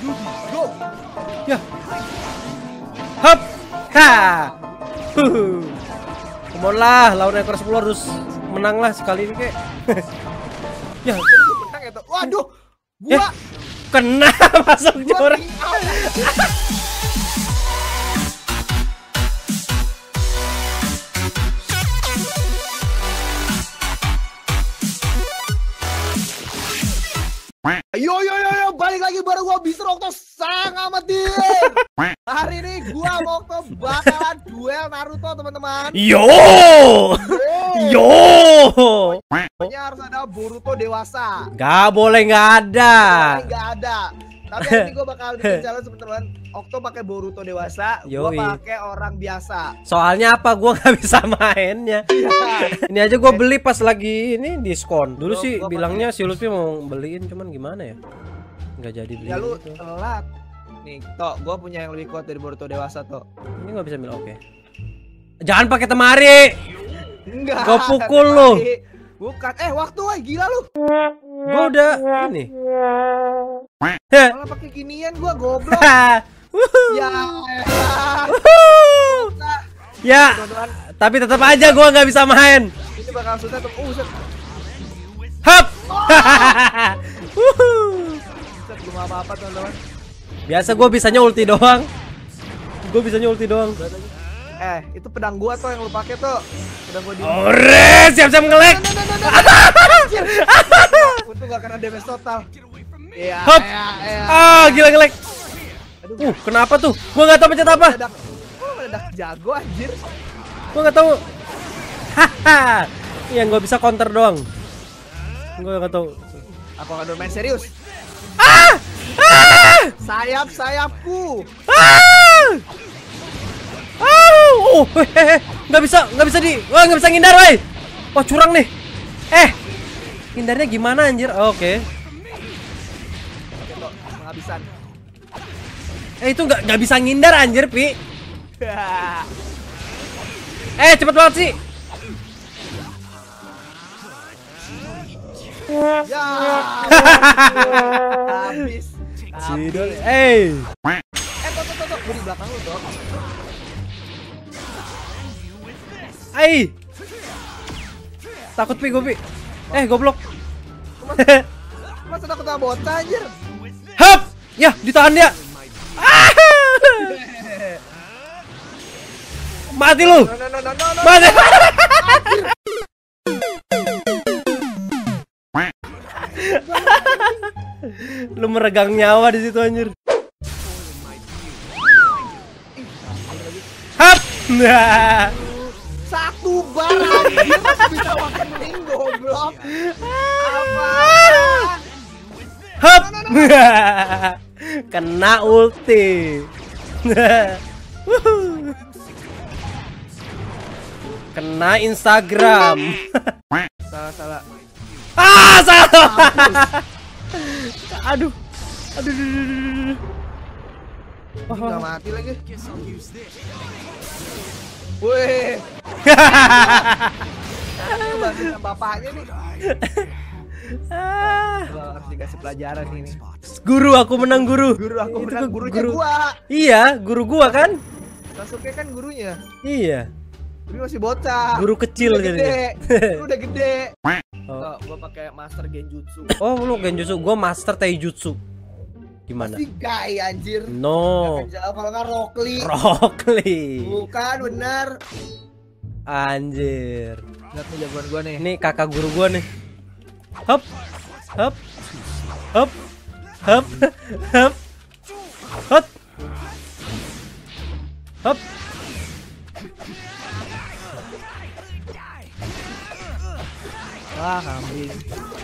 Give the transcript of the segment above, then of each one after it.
Go. Ya. Hop. Ha. Come on lah, lawan ekor 10 harus menang lah sekali ini kek. Ya. Menang ya tuh. Waduh. Gua Kena masuk juara. Yo, balik lagi bareng gua Mister Okto sang amatir. Hari ini gua mau Okto bakalan duel Naruto teman-teman. Yo. Pokoknya harus ada Boruto dewasa. Gak boleh nggak ada. Nggak ada. Tapi hari ini gua bakal bikin challenge teman-teman. Okto pakai Boruto dewasa, gua pakai orang biasa. Soalnya apa? Gua nggak bisa mainnya. Ini aja gua beli pas lagi ini diskon. Dulu sih bilangnya si Lutfi mau beliin, cuman gimana ya? Nggak jadi beli. Ya lu gitu. telat. Nih, Tok, gua punya yang lebih kuat dari Boruto dewasa, Tok. Ini nggak bisa bilang oke. Jangan pakai temari. Enggak. Gua pukul lu. Bukan. Waktu woy, gila lu. Gua udah ini. Malah pakai ginian gua goblok. Ya. Ya. Tapi tetap aja gua nggak bisa main. Ini bakal susah tuh. Hap. Belum apa-apa teman-teman. Biasa gua bisanya ulti doang. Itu pedang gua tuh yang lu pakai tuh. Pedang gua di. Ore, siap-siap nge-lag. Untung gak kena damage total. Iya. Hop. Gila nge-lag. Kenapa tuh? Gua nggak tahu pencet apa. Meledak jago anjir. Gua nggak tahu. Haha. Yang gua bisa counter doang. Gua nggak tahu. Aku akan bermain serius. Sayap-sayapku. Nggak bisa ngindar, woi. Wah, curang nih. Hindarnya gimana anjir? Oke. Penghabisan. Itu nggak bisa ngindar anjir, Pi. Cepet banget sih. Ya. Habis. Sidol. Tok, gua di belakang lu, Tok. Takut Pi, gue Pi. Goblok. Masa takut sama bocah anjir? Hap! Ya, ditahan dia. Mati lu. No. Mati. Lu meregang nyawa di situ anjir. Hap! Nah. Satu barang bisa makan mending goblok. Apa? Hap! Kena ulti. Kena Instagram. Salah. Salah. Aduh. Nggak mati lagi. Wih. Bantuin bapaknya nih. Harus dikasih pelajaran ini. Guru, aku menang guru. Gurunya gua. Iya, guru gua kan. Sasuke kan gurunya. Iya. Tapi masih bocah. Guru kecil gede. Udah gede. Oh. Gua pakai master genjutsu. Oh, lu genjutsu, gua master taijutsu. Gimana? Si guy anjir. No. Kalau nggak Rock Lee. Bukan benar. Anjir. Lihat nih jagoan gua nih. Ini kakak guru gua nih. Hop. Hop. Wah, kambing.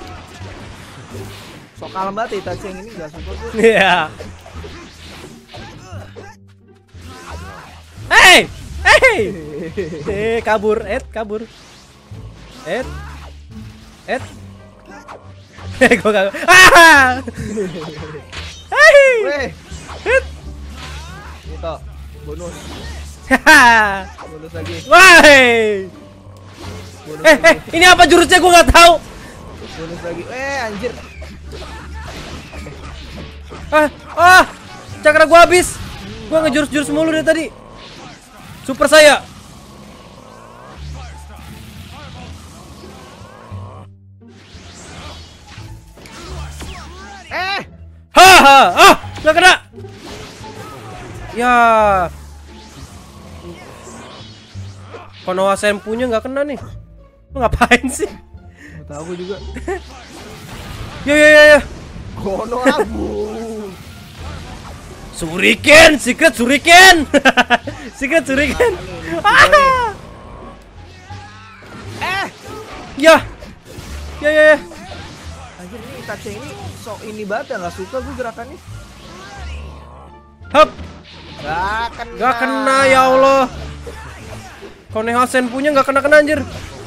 Sok kalem banget Itachi yang ini gak suka gue. Iya. Kabur. Gua kagak. Weh. Itu bonus. Bonus lagi. Ini apa jurusnya gua nggak tahu. Bonus lagi. Anjir. Cakra gua habis. Gua ngejurus-jurus mulu dari tadi. Super saya. Nggak kena. Ya. Konoha Senpunya nggak kena nih. Lu ngapain sih? Nggak tahu gue juga. Ya. Konoha Shuriken, secret Shuriken. Secret Shuriken. Ya. Anjir ini Itachi ini sok ini banget ya, nggak suka gue gerakannya. Hup. Gak kena ya Allah. Konoha Senpunya nggak kena anjir.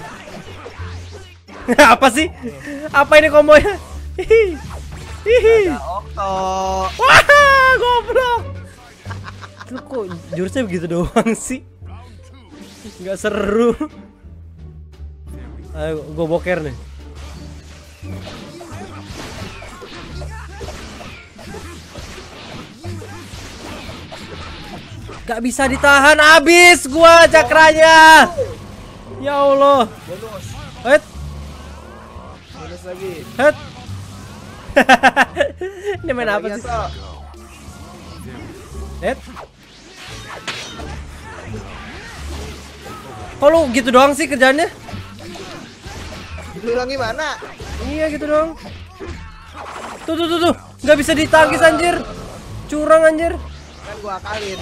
Apa sih? Apa ini kombonya? Ada Okto. Wah, goblok. Lu kok jurusnya begitu doang sih? Nggak seru. Ayo, gue boker nih. Gak bisa ditahan, habis gua cakranya. Ya Allah. Bonus. Bonus lagi. Ini main apa sih? Kok lu gitu doang sih kerjaannya? Gitu doang gimana? Iya gitu doang. Tuh. Nggak bisa ditangkis anjir. Curang anjir. Kan gua akalin.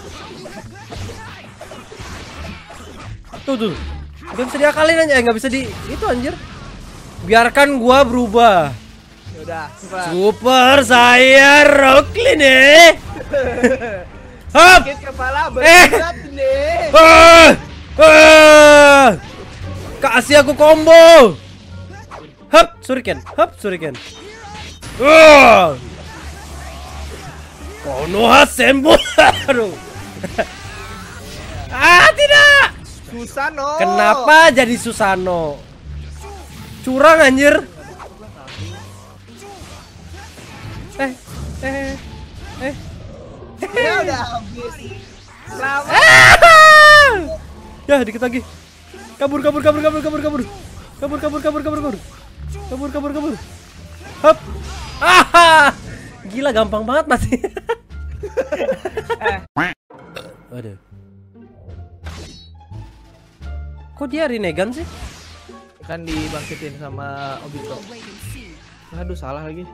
Tuh. Nggak bisa diakalin aja, nggak bisa di itu anjir. Biarkan gua berubah. Yaudah, super saya Rockly nih. Hop. Sakit kepala berat nih. Kasih aku combo. Hop, Shuriken. Konoha Senpu. Aduh. Tidak. Susano. Kenapa jadi Susano? Curang anjir. Ya udah habis. Selamat. Ya dikit lagi. Kabur. Hop. Gila gampang banget mati. Waduh. Kok dia Rinnegan sih? Kan dibangkitin sama Obito. Aduh salah lagi.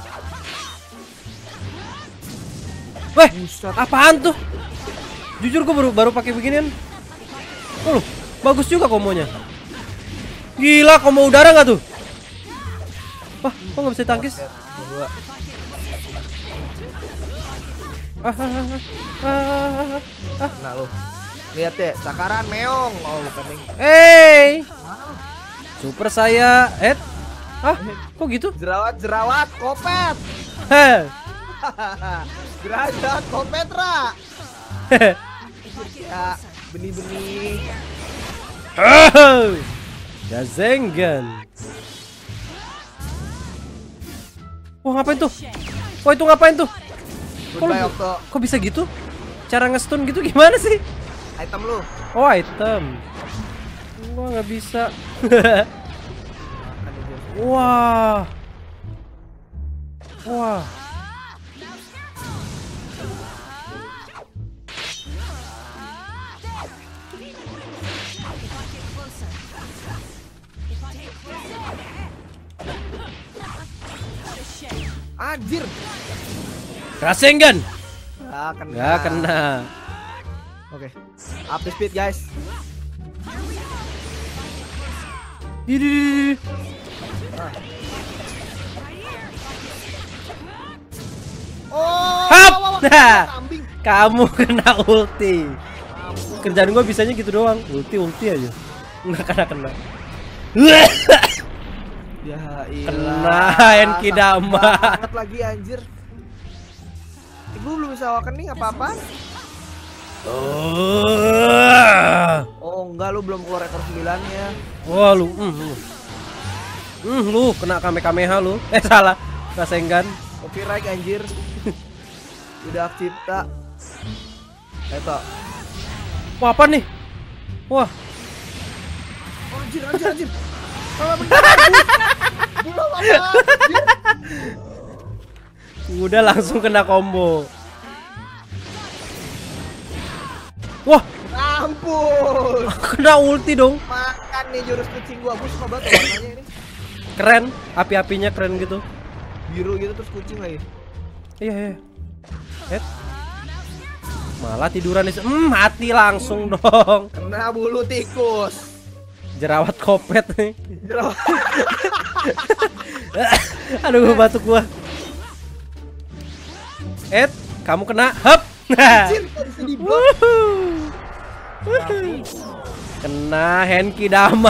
Weh, apaan tuh? Jujur gue baru pakai beginian. Oh, bagus juga kombonya. Gila, combo udara nggak tuh? Wah, kok nggak bisa tangkis? Nah lu, lihat deh, cakaran meong. Oh bukan nih. Hey, super saya, kok gitu? Jerawat kopet. Jerawat kopet ra. Ya, benih-benih. Rasengan. Wah, ngapain tuh? Wah, itu ngapain tuh? Kok bisa gitu? Cara nge-stun gitu gimana sih? Item lu. Oh, item. Gua nggak bisa. Wah. Anjir. Rasengan. Kena. Nggak kena. Oke. Up the speed guys. Ini. Oh. Hap. Kamu kena ulti. Kerjaan gua bisanya gitu doang. Ulti aja. Nggak kena. Ya ilah. Kena Enki Dama. Banget lagi anjir. Gue belum bisa awakening apa-apa. Oh enggak, lu belum keluar ekor 9-nya. Wah lu. Lu kena Kamehameha lu. Salah. Rasengan. Copyright anjir. Udah cipta. Eto. Wah, apa nih? Wah, Oh, anjir. Belum apa. udah langsung kena combo. Wah, Ampun. kena ulti dong. Makan nih jurus kucing gua suka banget warnanya ini. Keren, api-apinya keren gitu. Biru gitu terus kucing lagi. Iya. Malah tiduran di mati langsung dong. Kena bulu tikus. Jerawat kopet nih. Jerawat. Aduh, batuk gua. Kamu kena. Hup. Anjir, kok bisa diblok? Kena Henki Dama.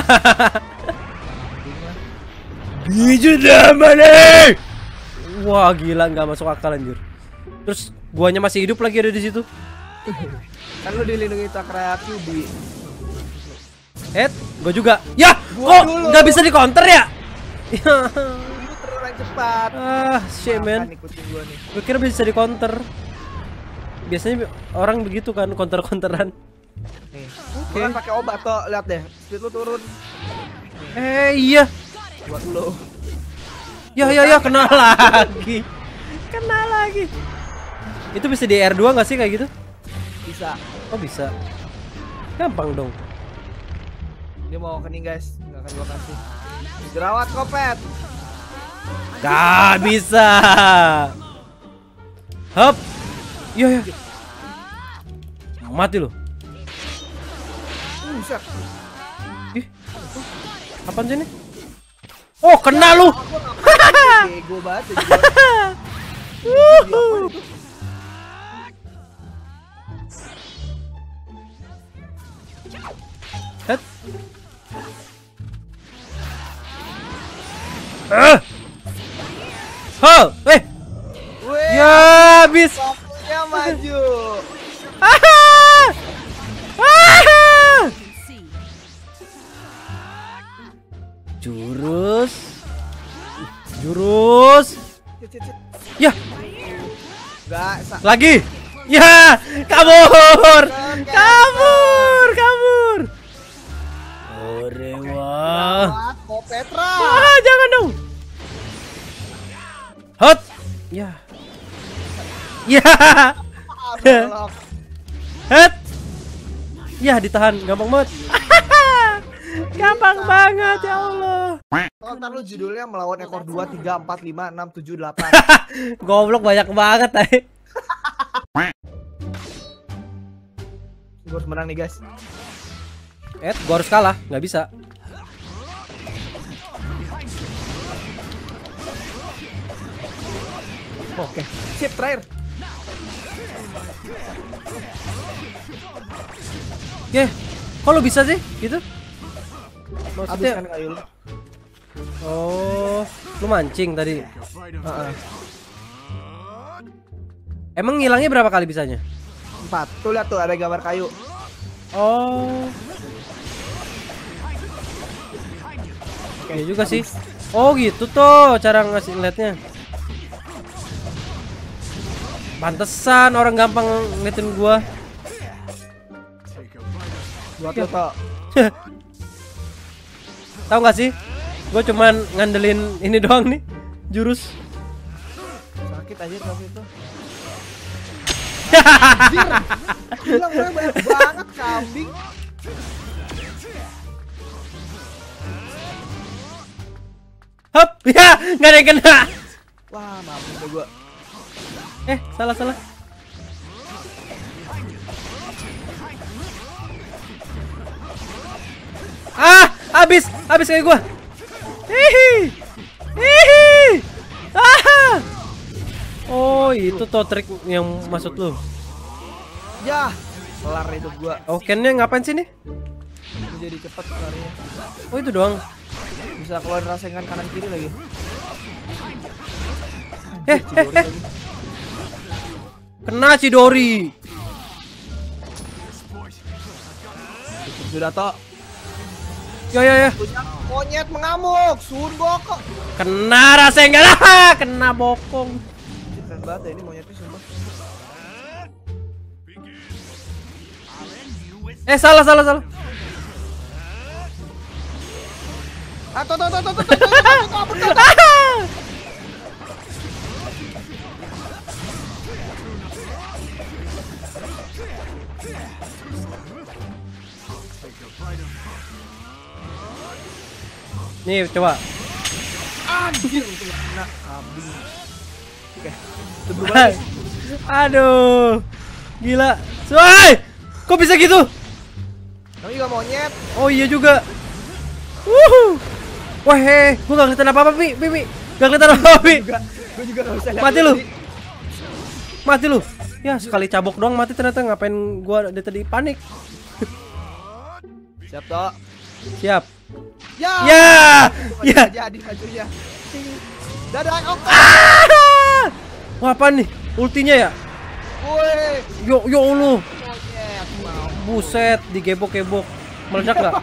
Biju Dama nih. Wah, gila, nggak masuk akal anjir. Terus guanya masih hidup lagi ada di situ. Kan lu dilindungi Cakra Kyubi. Gua juga. Ya, Gua kok dulu. nggak bisa di counter ya? Lu terurai cepat. Shit man. Makan nih kucing gua nih. Gue kira bisa di counter. Biasanya orang begitu kan, counter-counteran. Nih. Oke. Kan pakai obat toh, lihat deh. Speed lu turun. Iya. Buat lu. Ya, kena lagi. Kena lagi. Itu bisa di R2 nggak sih kayak gitu? Bisa. Oh, bisa. Gampang dong. Dia mau kening guys, nggak akan gua kasih. Jerawat kopet. Gak bisa. Hop. Iya. Mati lo. Buset. Ih. Apaan sih ini? Oh, kena lu. Bego banget. Het. Wih, Ya, habis. fokusnya maju. Jurus. Cit. Ya, Gak, lagi. Ya, kabur. Orewa. Kopetra. Jangan dong. Hot. Ya. Belok. Het. Ya, ditahan gampang banget. Gampang banget ya Allah. Ntar lu judulnya melawan ekor 2, 3, 4, 5, 6, 7, 8. Goblok banyak banget, Gue harus menang nih guys. Gua harus kalah, nggak bisa. Oke, sip terakhir. Kok lu bisa sih gitu? Habis Maksudnya, kan kayu lu. oh, lu mancing tadi. Emang ngilangnya berapa kali bisanya? 4. Tuh lihat tuh ada gambar kayu. Oh, Oke, iya juga sih. Oh gitu tuh cara ngasih liatnya. Pantesan orang gampang ngeliatin gua. Buat lo toh. Tahu nggak sih? Gue cuman ngandelin ini doang nih, jurus. Sakit aja waktu itu. Anjir. Bilang gue banyak banget kambing. Hop, ya nggak ada yang kena. Wah, mampus deh gua. Salah. Habis kayak gua. Hihi. Oh, itu tuh trik yang maksud lu. Ya, kelar hidup gua. Oh, Ken-nya ngapain sih nih? Jadi cepet larinya. Oh, itu doang. Bisa keluarin rasengan kanan kiri lagi. Chidori lagi. Kena Chidori. Sudah toh. Ya. Monyet mengamuk, Sun Gokong. Kena Rasengan. Kena bokong. Keren banget ya ini monyetnya sumpah. Salah. Ah, tuh. Nih, coba. Anjir, itu kena habis. Oke. Udah berubah lagi. Aduh. Gila. Woy! Kok bisa gitu? Kamu juga monyet. Oh iya juga. Wah, gua gak kelihatan apa-apa, Pi. Gak kelihatan apa-apa, Pi. Gue juga gak bisa lihat. Mati lu. Mati lu. Ya, sekali cabok doang mati ternyata. Ngapain gua dari tadi panik. Siap, Tok. Siap. Ya. Jadi majunya. Dadah, Okto. Wah, apa nih? Ultinya ya? Woi. Yo Allah. Monyet mau. Buset, digebok-gebok. Meledak gak?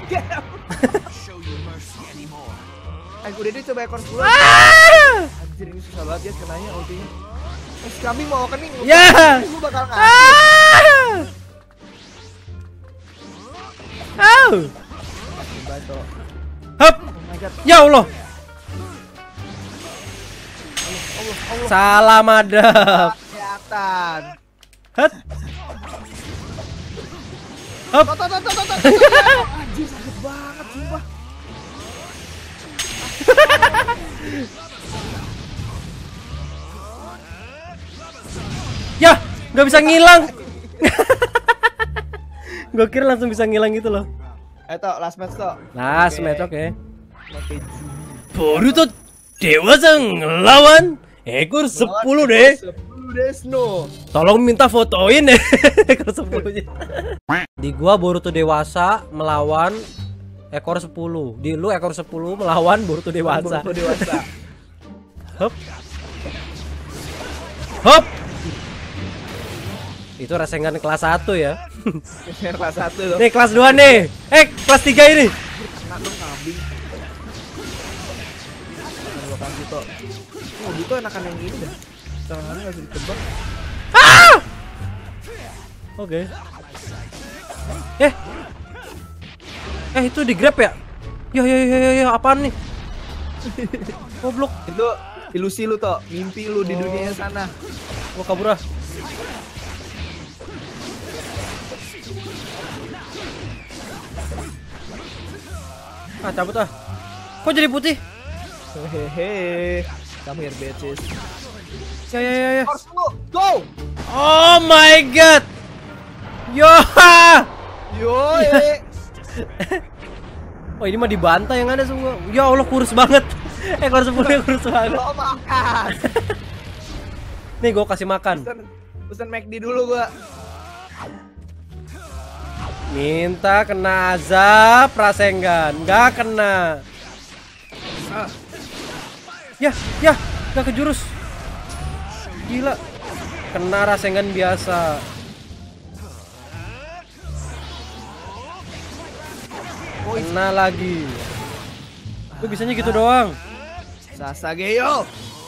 Aku udah coba ekor 10. Anjir ini susah banget ya kenanya ultinya. Kami mau kan nih. Ya. Gue bakal ngasih. Bantu. Hup. Oh my god. Ya Allah. Allah. Salah madap. Kelihatan. Hut. Hup. Tuh. Anjir sakit banget sumpah. Ya, nggak bisa ngilang. Gue kira langsung bisa ngilang gitu loh. Tok, last match Tok. Last Oke. match, oke. Oke. Boruto Dewasa ngelawan ekor 10 deh. 10 Desno. Tolong minta fotoin deh ekor 10-nya. Di gua Boruto Dewasa melawan ekor 10. Di lu ekor 10 melawan Boruto Dewasa. Boruto Dewasa. Hop. Hop. Itu Rasengan kelas 1 ya. Kelas 1 loh. Nih kelas 2 nih. Kelas 3 ini. Kena dong kambing. Gua kasih Tok. Oh, gitu enakan yang ini dah. Tangannya enggak bisa ditebak. Oke. Itu di grab ya? Ya, apaan nih? Goblok. Itu ilusi lu Tok, mimpi lu di dunia sana. Gua kabur ah. Cabut ah. Kok jadi putih? Hehehe. Come here bitches. Ya. Harus lu, go. Oh my god. Yo. Yoi. Oh ini mah dibantai yang ada semua. Ya Allah kurus banget. Ekor 10 kurus banget. Lo makan. Nih gua kasih makan. Pesan McD dulu gua. Minta kena azab Rasengan, nggak kena. Ya, nggak kejurus. Gila, kena Rasengan biasa. Kena lagi. Lu bisanya gitu doang. Sasageyo.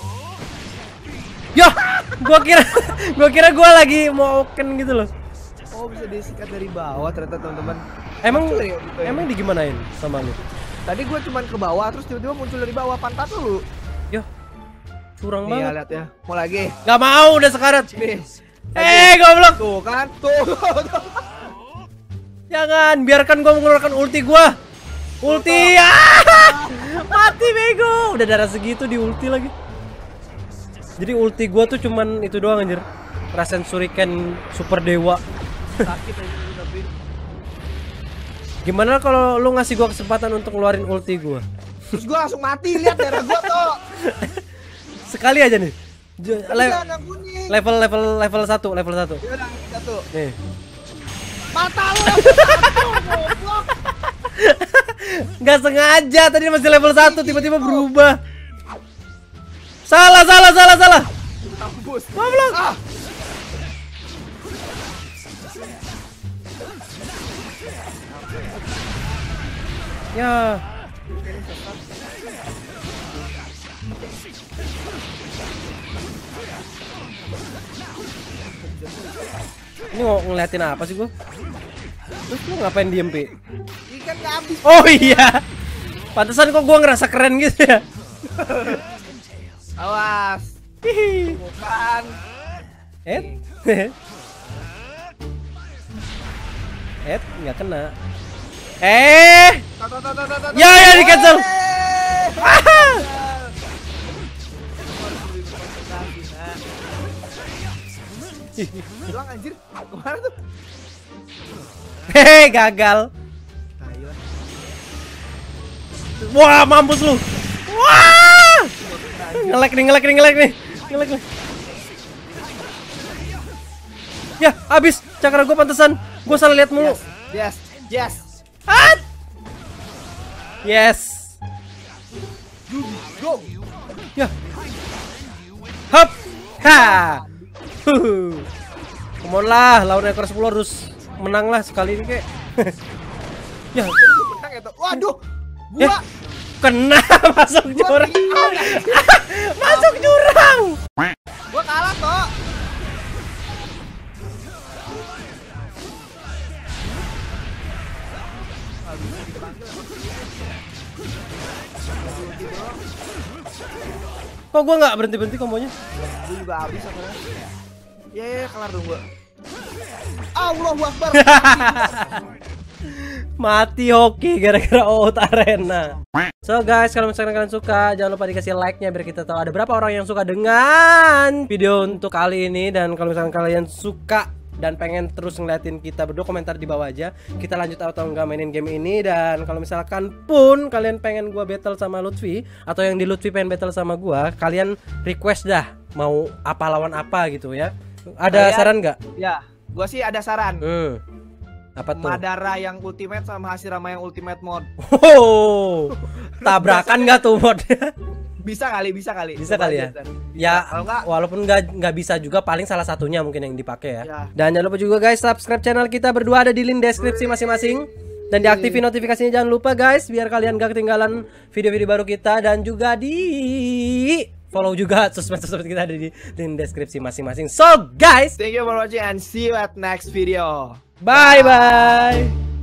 Ya, gua kira gua lagi mau open gitu loh. Oh bisa disikat dari bawah ternyata teman-teman. Emang Muncul ya, gitu ya? emang digimanain sama lu? Tadi gue cuman ke bawah terus tiba-tiba muncul dari bawah pantat lu. Ya, curang Nih ya, banget. lihat ya. Mau lagi. Gak mau udah sekarat. Nih. Goblok. Tuh kan, tuh. Jangan, biarkan gua mengeluarkan ulti gua. Ulti. Mati bego. Udah darah segitu di ulti lagi. Jadi ulti gua tuh cuman itu doang anjir. Rasen Shuriken super dewa. Sakit aja tapi. Gimana kalau lu ngasih gua kesempatan untuk ngeluarin ulti gua? Terus gue langsung mati, lihat darah gue tuh. Sekali aja nih. Iya, yang kuning. Level 1. Ya udah, satu. Nih. Mata lu level 1, goblok. Nggak sengaja tadi masih level 1 tiba-tiba berubah. Salah. Kampus. Goblok. Ya. Ini mau ngeliatin apa sih gua? Terus lu ngapain diem, Pi? Ikan nggak habis. Oh iya. Pantesan kok gua ngerasa keren gitu ya. Awas. Bukan. Nggak kena. Ya di cancel. Hilang anjir. Kemana tuh? Hehe, gagal. Wah, mampus lu. Wah! Ngelek nih. Ya, habis. Cakra gua pantesan. Gua salah lihat mulu. Yes. Yes. Go. Ya. Hop. Ha. Come on lah, lawan ekor 10 harus menang lah sekali ini kek. Ya. Menang ya tuh. Waduh. Gua kena masuk jurang. Masuk jurang. Gua kalah toh. Kok gua nggak berhenti kombonya? Gua juga habis akhirnya. Ya, kelar dong gua. Allahu Akbar. Mati hoki gara-gara out arena. So guys, kalau misalkan kalian suka, jangan lupa dikasih like-nya biar kita tahu ada berapa orang yang suka dengan video untuk kali ini. Dan kalau misalkan kalian suka dan pengen terus ngeliatin kita berdua, komentar di bawah aja. Kita lanjut atau enggak mainin game ini. Dan kalau misalkan pun kalian pengen gua battle sama Lutfi, atau yang di Lutfi pengen battle sama gua, kalian request dah mau apa lawan apa gitu ya. Ada saran nggak? Ya, gua sih ada saran. Apa tuh? Madara yang ultimate sama Hashirama yang ultimate mode. Oh, tabrakan nggak tuh modnya? Bisa kali. Bisa kali ya. Ya, kalau enggak, walaupun nggak bisa juga, paling salah satunya mungkin yang dipakai ya. Ya. Dan jangan lupa juga guys, subscribe channel kita berdua, ada di link deskripsi masing-masing. Dan diaktifin notifikasinya jangan lupa guys, biar kalian gak ketinggalan video-video baru kita. Dan juga di follow juga sosmed kita ada di link deskripsi masing-masing. So guys, thank you for watching and see you at next video. Bye.